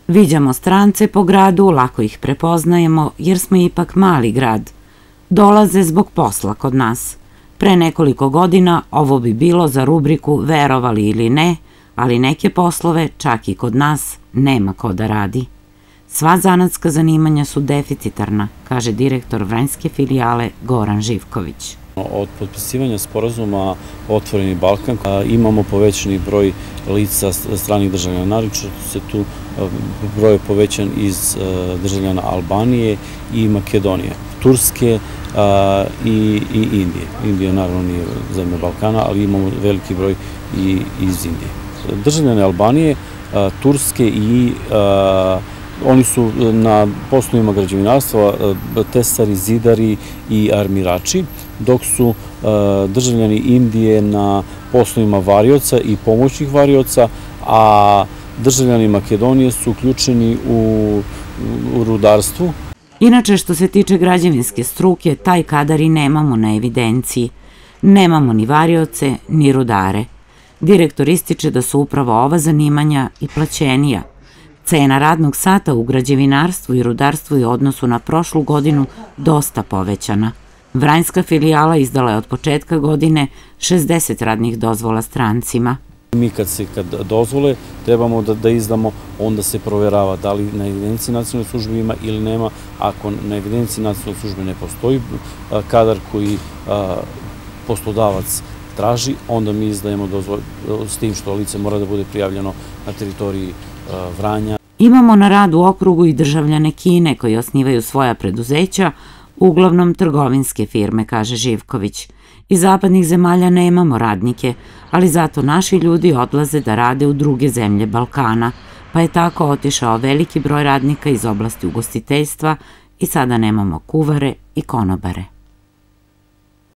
Viđamo strance po gradu, lako ih prepoznajemo jer smo ipak mali grad. Dolaze zbog posla kod nas. Pre nekoliko godina ovo bi bilo za rubriku verovali ili ne, ali neke poslove, čak i kod nas, nema ko da radi. Sva zanatska zanimanja su deficitarna, kaže direktor Vranjske filijale Goran Živković. Od potpisivanja sporazuma Otvoreni Balkan imamo povećani broj lica stranih državljana. Naročito se tu broj povećan iz državljana Albanije i Makedonije, Turske i Indije. Indija naravno nije zemlja Balkana, ali imamo veliki broj i iz Indije. Državljane Albanije, Turske i oni su na poslovima građevinarstva tesari, zidari i armirači, dok su državljani Indije na poslovima varioca i pomoćnih varioca, a državljani Makedonije su uključeni u rudarstvu. Inače, što se tiče građevinske struke, taj kadar i nemamo na evidenciji. Nemamo ni varioce, ni rudare. Direktor ističe da su upravo ova zanimanja i plaćenija. Cena radnog sata u građevinarstvu i rudarstvu je u odnosu na prošlu godinu dosta povećana. Vranjska filijala izdala je od početka godine 60 radnih dozvola strancima. Mi kad dozvole trebamo da izdamo, onda se proverava da li na evidenciji nacionalne službe ima ili nema. Ako na evidenciji nacionalne službe ne postoji kadar koji poslodavac traži, onda mi izdajemo dozvole s tim što lice mora da bude prijavljeno na teritoriji Vranja. Imamo na radu u okrugu i državljane Kine koji osnivaju svoja preduzeća, uglavnom trgovinske firme, kaže Živković. Iz zapadnih zemalja nemamo radnike, ali zato naši ljudi odlaze da rade u druge zemlje Balkana, pa je tako otišao veliki broj radnika iz oblasti ugostiteljstva i sada nemamo kuvare i konobare.